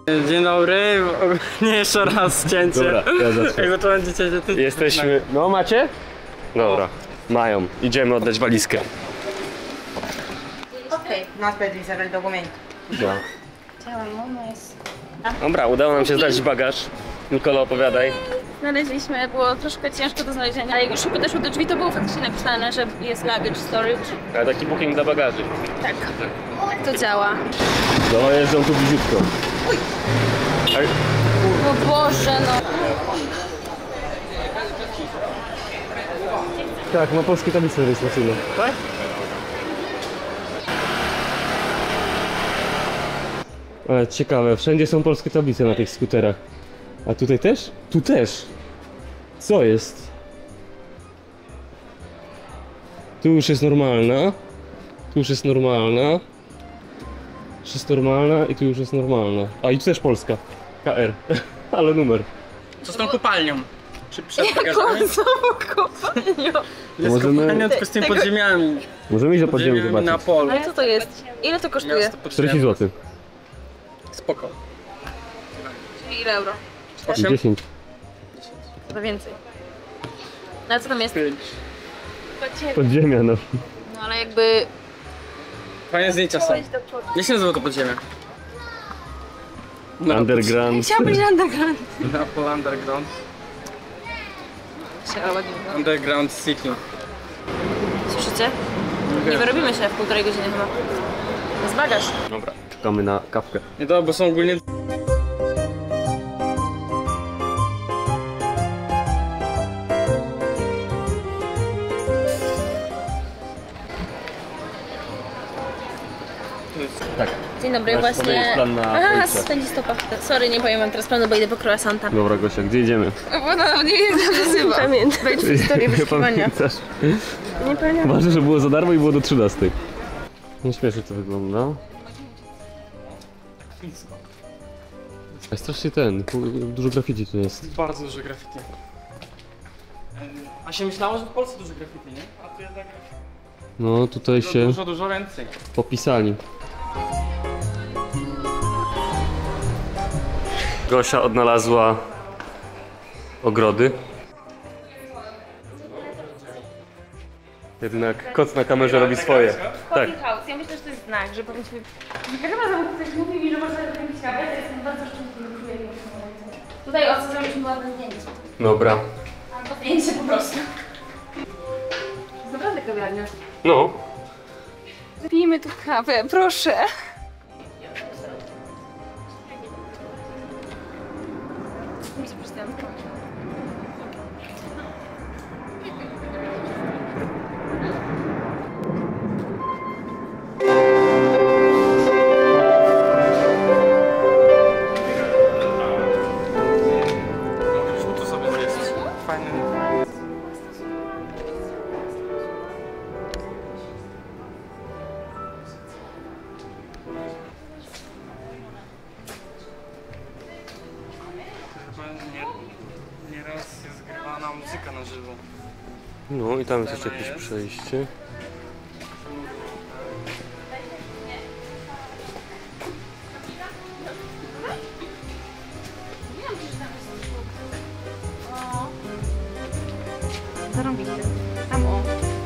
Dzień dobry, nie jeszcze raz cięcie. Dobra, ja zacznę. Jak zacząłem dzisiaj, że ty... Jesteśmy... No macie? Dobra, mają. Idziemy oddać walizkę. Ok, no aspetta di serve il documento. No. Dobra, udało nam się zdać bagaż. Nikola, opowiadaj. Znaleźliśmy, było troszkę ciężko do znalezienia, ale jak już podeszło do drzwi, to było faktycznie napisane, że jest luggage storage. Ale taki booking dla bagaży. Tak, tak to działa. No, jeżdżą tu bliziutko. O Boże, no. Tak, ma polskie tablice rejestracyjne. Tak? Ale ciekawe, wszędzie są polskie tablice na tych skuterach. A tutaj też? Tu też! Co jest? Tu już jest normalna. Tu już jest normalna. Już jest normalna i tu już jest normalna. A i tu też polska. KR. Ale numer. Co z tą kopalnią? Czy przed bagażami? Jaką znowu kopalnią? Jest Możemy- kopalnia tylko z tymi podziemiami. Możemy iść do podziemi Podziemiami na zobaczyć. polu. Ale co to jest? Ile to kosztuje? Miasto podziemne. 40 zł. Spoko. Czyli ile euro? 8? 10. To więcej. No a co tam jest? 5. Podziemia, no. No ale jakby... Fajne zdjęcia są. Jak się nazywa to podziemie? Underground. Chciałam być underground. Napol Underground. Underground City. Słyszycie? Nie wyrobimy się w 1,5 godziny chyba. Jest bagaż. Dobra, czekamy na kawkę. Nie to, bo są ogólnie... Tak. Dzień dobry, Masz właśnie... podejść plan na Aha, Police. spędzi stopa. Sorry, nie powiem wam teraz planu, bo idę po croissanta. Dobra, Gosia, gdzie idziemy? Bo no, nie wiem, jak się nazywa. Pamiętam. Wejdź w historię wyszukiwania. Pamiętasz? Nie pamiętam. Ważne, że było za darmo i było do 13. Nie śmiesznie to wygląda. A strasznie dużo graffiti tu jest. Bardzo dużo graffiti. A się myślało, że w Polsce dużo graffiti, nie? A tu jednak No, tutaj się dużo więcej. popisali. Gosia odnalazła ogrody. Jednak kot na kamerze robi swoje. Tak. House. Ja myślę, że to jest znak, że powinniśmy... Chyba ktoś mówi mi, że można zrobić kawę, to jestem bardzo szczęśliwy. Tutaj o co zrobiliśmy ładne zdjęcie. Dobra. Albo zdjęcie po prostu. To jest naprawdę kawiarnia. No. Pijmy tu kawę, proszę. Tu sobie jest fajny. Nieraz jest grywana muzyka na żywo. No i tam jest jeszcze jakieś przejście. Zarąbiście. Tam o.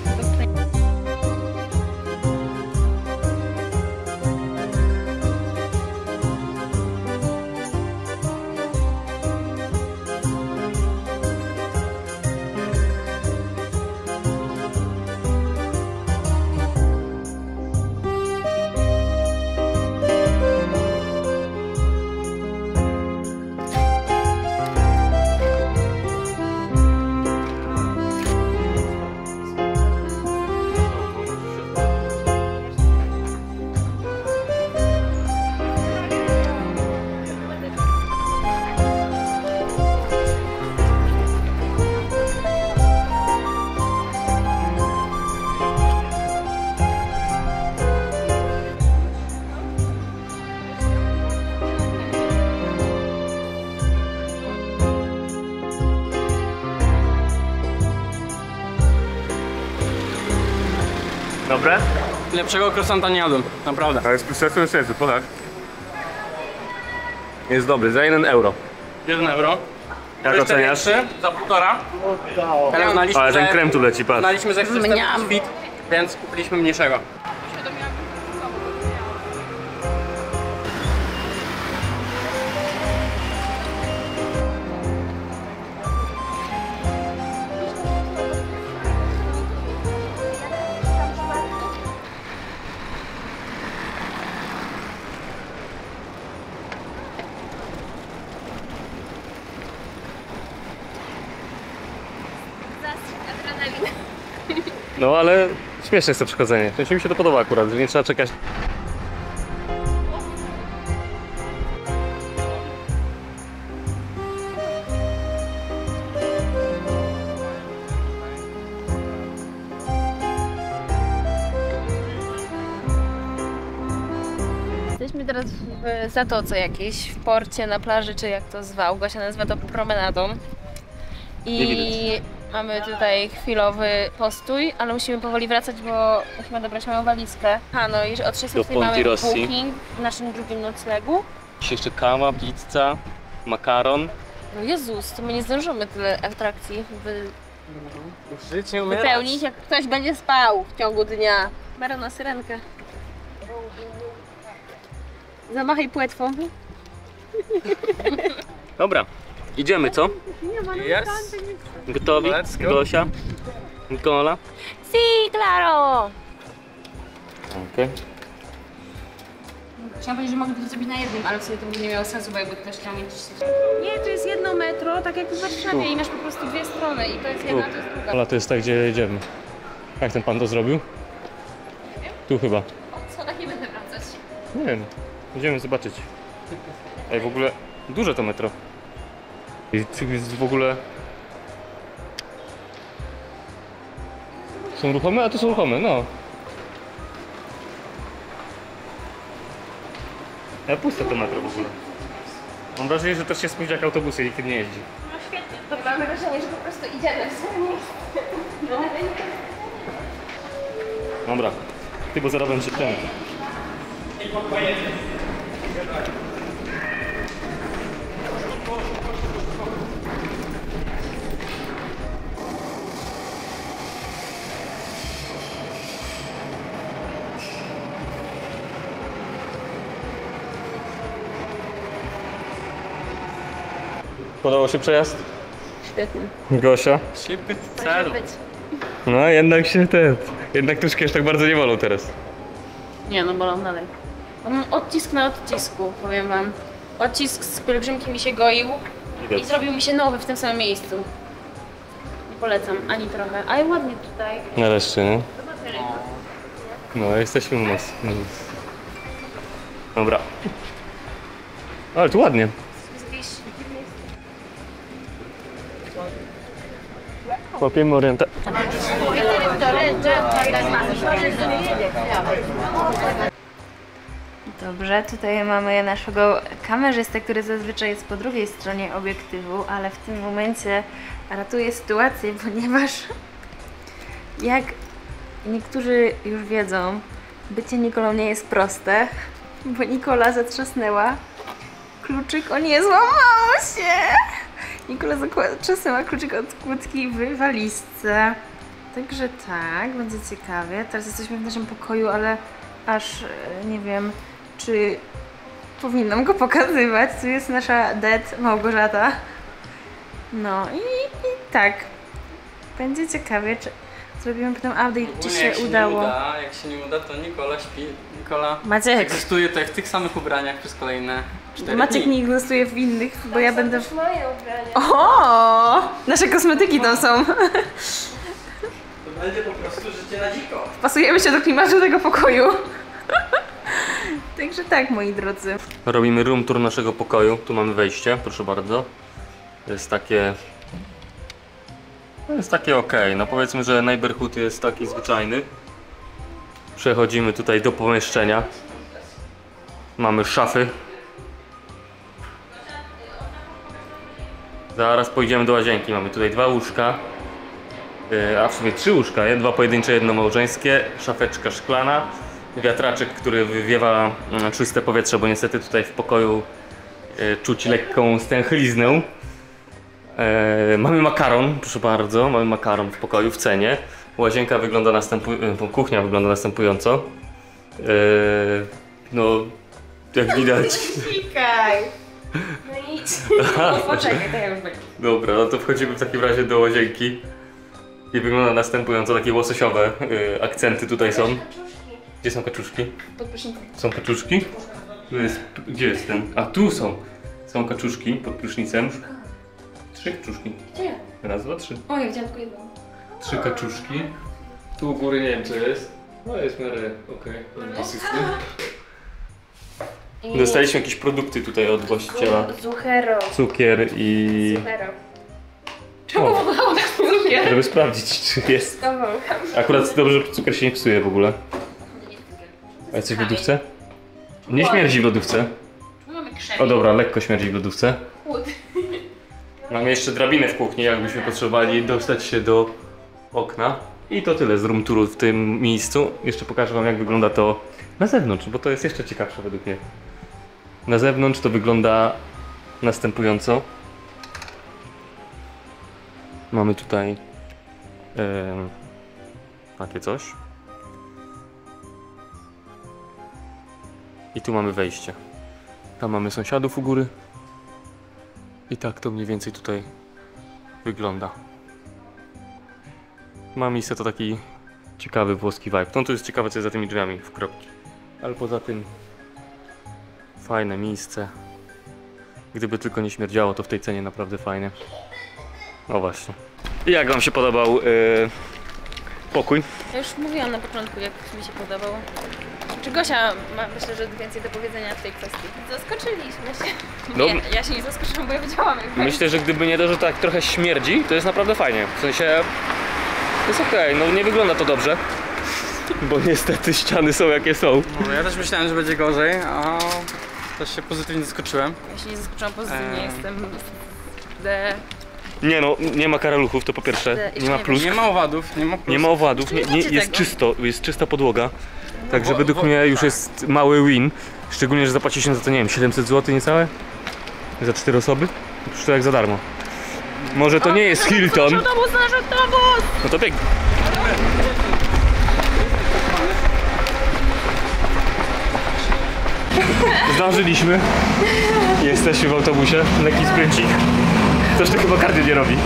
Dobre? Lepszego croissanta nie jadłem, naprawdę. Ale z sensu, tak? Jest dobry, za 1 euro. 1 euro. Jak To jeszcze oceniasz? większy, za 1,5. Ale uznaliśmy, Ale ten że- krem tu leci, patrz. Uznaliśmy, że chcesz Mniam. ten fit, więc kupiliśmy mniejszego. Adrenalina. No ale śmieszne jest to przechodzenie. W sensie mi się to podoba akurat, że nie trzeba czekać. Jesteśmy teraz w zatoce jakiejś, w porcie, na plaży, czy jak to zwał. Gosia nazywa to promenadą. I mamy tutaj chwilowy postój, ale musimy powoli wracać, bo musimy dobrać moją walizkę. No i od 6 Do mamy Ponti Rossi. booking w naszym drugim noclegu. Dzisiaj jeszcze kawa, pizza, makaron. No Jezus, to my nie zdążymy tyle atrakcji Życie wypełnić, jak ktoś będzie spał w ciągu dnia. Mara na syrenkę. Zamachaj płetwą. Dobra, idziemy, co? Jest. Gotowi? Let's go. Gosia? Nikola? Si, claro! Okej. Chciałam powiedzieć, że mogliby to zrobić na jednym, ale w sumie to by nie miało sensu, bo jakby ktoś chciał mieć... Nie, to jest jedno metro, tak jak w Warszawie i masz po prostu dwie strony i to jest jedna, to jest druga. Ale to jest tak, gdzie jedziemy. Jak ten pan to zrobił? Tu chyba. O co, tak nie będę wracać. Nie wiem. Idziemy zobaczyć. Ej, w ogóle duże to metro. I tu jest w ogóle... Są ruchome? A to są ruchome, no. Ale puste to metro w ogóle. Mam wrażenie, że też się spóźnia jak autobusy i nikt nie jeździ. No świetnie, to mamy wrażenie, że po prostu idziemy w swoje miejsce. Dobra. Ty, bo zaraz będzie ten. Podobał się przejazd? Świetnie. Gosia? Szybki Może cel. być. No jednak się ten... Jednak troszkę już tak bardzo nie wolą teraz. Nie, no bolą dalej. Mam odcisk na odcisku, powiem wam. Odcisk z pielgrzymki mi się goił i zrobił mi się nowy w tym samym miejscu. Nie polecam ani trochę, ale ładnie tutaj. Nareszcie, nie? No, jesteśmy u nas. Dobra. Ale tu ładnie. Łapiemy orientację. Dobrze, tutaj mamy naszego kamerzystę, który zazwyczaj jest po drugiej stronie obiektywu, ale w tym momencie ratuje sytuację, ponieważ jak niektórzy już wiedzą, bycie Nikolą nie jest proste, bo Nikola zatrzasnęła kluczyk, o nie, złamało się! Nikola zatrzasnęła kluczyk od kłódki w walizce. Także tak, będzie ciekawie. Teraz jesteśmy w naszym pokoju, ale aż nie wiem, czy powinnam go pokazywać. Tu jest nasza dead Małgorzata. No i tak. Będzie ciekawie, czy zrobimy potem update, czy się udało. Jak się nie uda, to Nikola śpi. Nikola Maciek. egzystuje tutaj w tych samych ubraniach przez kolejne 4 Maciek dni. nie głosuje w innych, bo ja będę... Moje ubrania. O! Nasze kosmetyki tam są. To będzie po prostu życie na dziko. Pasujemy się do klimatu tego pokoju. Także tak, moi drodzy. Robimy room tour naszego pokoju. Tu mamy wejście, proszę bardzo. Jest takie... Jest takie ok. No powiedzmy, że neighborhood jest taki zwyczajny. Przechodzimy tutaj do pomieszczenia. Mamy szafy. Zaraz pójdziemy do łazienki. Mamy tutaj 2 łóżka. A w sumie 3 łóżka, 2 pojedyncze, 1 małżeńskie. Szafeczka szklana. Wiatraczek, który wywiewa czyste powietrze, bo niestety tutaj w pokoju czuć lekką stęchliznę. Mamy makaron, proszę bardzo, mamy makaron w pokoju w cenie. Łazienka wygląda kuchnia wygląda następująco. No, jak widać. Sikaj! No idź. Poczekaj, to ja już będę. Dobra, no to wchodzimy w takim razie do łazienki. I wygląda następująco, takie łososiowe akcenty tutaj są. Gdzie są kaczuszki? Pod prysznicem. Są kaczuszki? Gdzie jest ten? A tu są! Są kaczuszki pod prysznicem. 3 kaczuszki. Gdzie? Raz, dwa, trzy. O, ja widziałam tylko jedną. 3 kaczuszki. Tu u góry nie wiem co jest. No jest w miarę okej. Dostaliśmy jakieś produkty tutaj od właściciela. Zuchero. Cukier i... Zuchero. Czemu wyglądało tak cukier? Żeby sprawdzić czy jest. Kawałka. Akurat dobrze, że cukier się nie psuje w ogóle. A coś w lodówce? Nie śmierdzi w lodówce. Mamy krzemień. O dobra, lekko śmierdzi w lodówce. Chłód. Mamy jeszcze drabinę w kuchni, jakbyśmy potrzebowali dostać się do okna. I to tyle z room touru w tym miejscu. Jeszcze pokażę wam jak wygląda to na zewnątrz, bo to jest jeszcze ciekawsze według mnie. Na zewnątrz to wygląda następująco. Mamy tutaj takie coś. I tu mamy wejście. Tam mamy sąsiadów u góry. I tak to mniej więcej tutaj wygląda. Ma miejsce to taki ciekawy włoski vibe. No to jest ciekawe co jest za tymi drzwiami w kropki. Ale poza tym fajne miejsce. Gdyby tylko nie śmierdziało to w tej cenie naprawdę fajne. No właśnie. I jak wam się podobał pokój? Ja już mówiłam na początku, jak mi się podobał. Czy Gosia ma, myślę, że więcej do powiedzenia w tej kwestii. Zaskoczyliśmy się. No. Nie, ja się nie zaskoczyłam, bo ja wiedziałam jak Myślę, że gdyby nie to, że tak trochę śmierdzi, to jest naprawdę fajnie. W sensie jest okej, no nie wygląda to dobrze. Bo niestety ściany są jakie są. No, ja też myślałem, że będzie gorzej, a też się pozytywnie zaskoczyłem. Ja się nie zaskoczyłam pozytywnie, jestem... Nie no, nie ma karaluchów, to po pierwsze. Nie ma plus. Nie ma owadów, nie ma plus. Nie ma owadów, Nie jest tego. czysto, jest czysta podłoga. Także według mnie już jest mały win. Szczególnie, że zapłaciliśmy za to, nie wiem, 700 zł niecałe? Za 4 osoby? Przecież to jak za darmo. Może to nie jest Hilton. Nasz autobus! No to pięknie. Zdążyliśmy. Jesteśmy w autobusie. Lekki spryncik. Coś tu chyba kardio nie robi.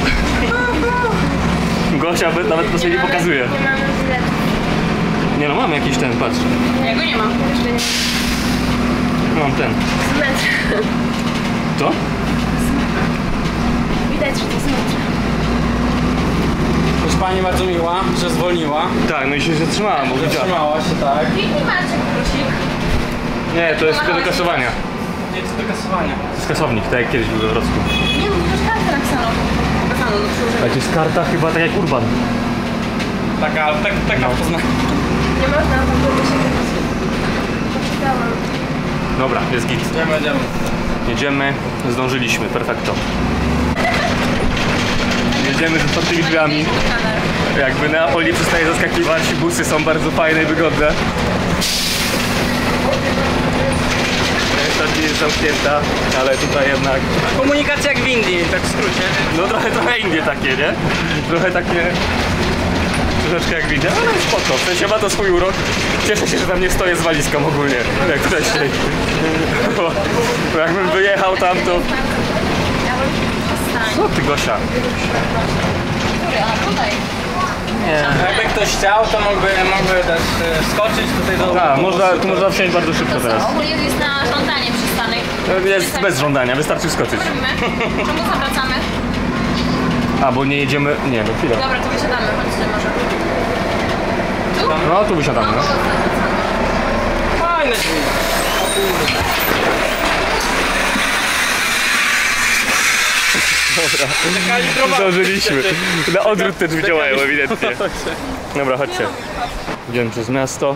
Gosia nawet to sobie nie pokazuje. Nie mamy biletu. Nie no, mam jakiś ten, patrz. Ja go nie mam. Jeszcze nie. Mam ten. Z metra. To? Widać, że to jest metr. Proszę pani bardzo miła, że zwolniła. Tak, no i się zatrzymała, bo widziała. Zatrzymała się, tak. Pięknie macie prosik. Nie, to jest do kasowania. Nie, co do kasowania. To jest kasownik, tak jak kiedyś był we Wrocku. Nie, no już kartę napisano. Pokazano do przełożenia. A to jest karta chyba tak jak Urban. Taka, taka w Poznaniu. Nie można w ogóle się poczytałam. Dobra, jest git. Jedziemy. Jedziemy, zdążyliśmy, perfekto. Jedziemy z otwartymi drzwiami. Jakby Neapol nie przestaje zaskakiwać, busy są bardzo fajne i wygodne. Reszta jest zamknięta, ale tutaj jednak... Komunikacja jak w Indii, tak w skrócie. No trochę Indie takie, nie? Trochę takie... Troszeczkę jak widzę, ale spoko, w sensie ma to swój urok. Cieszę się, że tam nie stoję z walizką ogólnie, jak wcześniej. Bo jakbym wyjechał tam, to... Co ty, Gosia? A tutaj. Jakby ktoś chciał, to mógłby też skoczyć tutaj do... A, tu można wsiąść bardzo szybko teraz. Ogólnie jest na żądanie przystanek. Jest bez żądania, wystarczy skoczyć. Co robimy? Czemu zawracamy? A, bo nie jedziemy... Nie, no chwilę. Dobra, to wysiadamy, chodźcie może. Tu? No, tu wysiadamy, no. Fajne drzwi. Dobra, zdążyliśmy. Na odwrót te drzwi działają ewidentnie. Dobra, chodźcie. Idziemy przez miasto.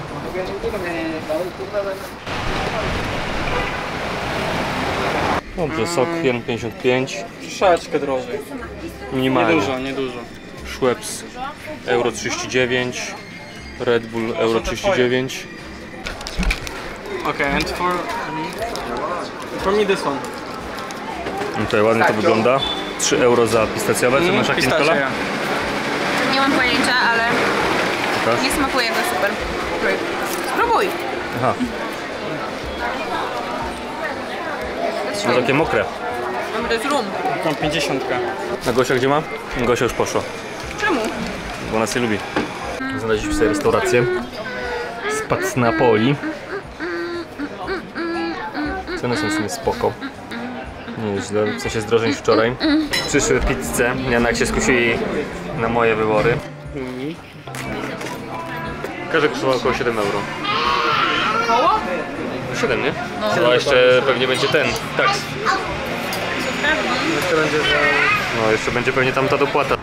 No to sok 1,55. Troszeczkę drożej. Minimalnie. Niedużo. Schweppes euro 39. Red Bull euro 39. Okay, and for me this one. Tutaj ładnie to wygląda. 3 euro za pistacjowe. Czy masz jakieś kola? Nie mam pojęcia, ale Pokaż. nie smakuje to super. Spróbuj! Aha. No takie mokre. To jest rum. Tą 50. A Gosia gdzie ma? Gosia już poszła, Czemu? bo nas nie lubi. Znaleźliśmy sobie restaurację z Napoli. Ceny są w sumie spoko. Nie jest źle, w sensie zdrożej niż wczoraj. Przyszły pizze, jak się skusili na moje wybory. Każda kosztowała około 7 euro. Koło? 7, nie? No jeszcze pewnie będzie ten, taks. Jeszcze będzie za... No jeszcze będzie pewnie tam ta dopłata.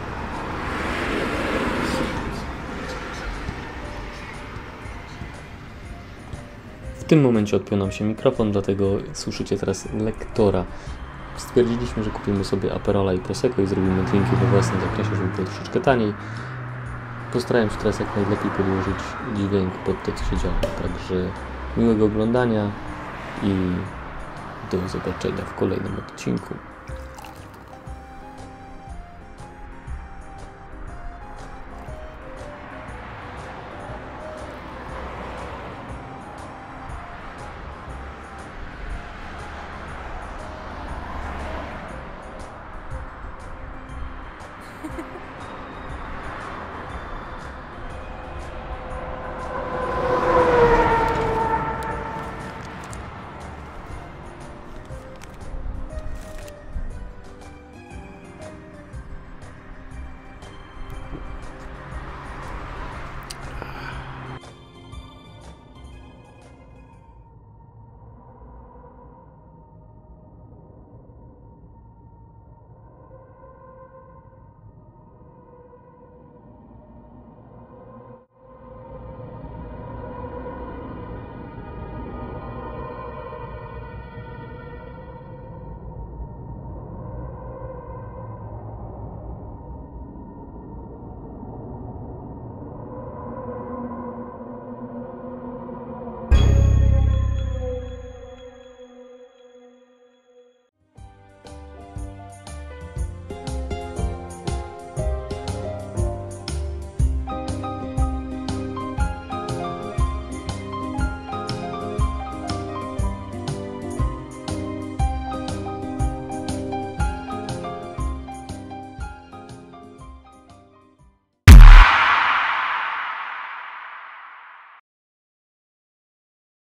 W tym momencie odpiął nam się mikrofon, dlatego słyszycie teraz lektora. Stwierdziliśmy, że kupimy sobie Aperola i Prosecco i zrobimy drinki we własnym zakresie, żeby było troszeczkę taniej. Postarałem się teraz jak najlepiej podłożyć dźwięk pod to, co się działo. Także miłego oglądania i do zobaczenia w kolejnym odcinku.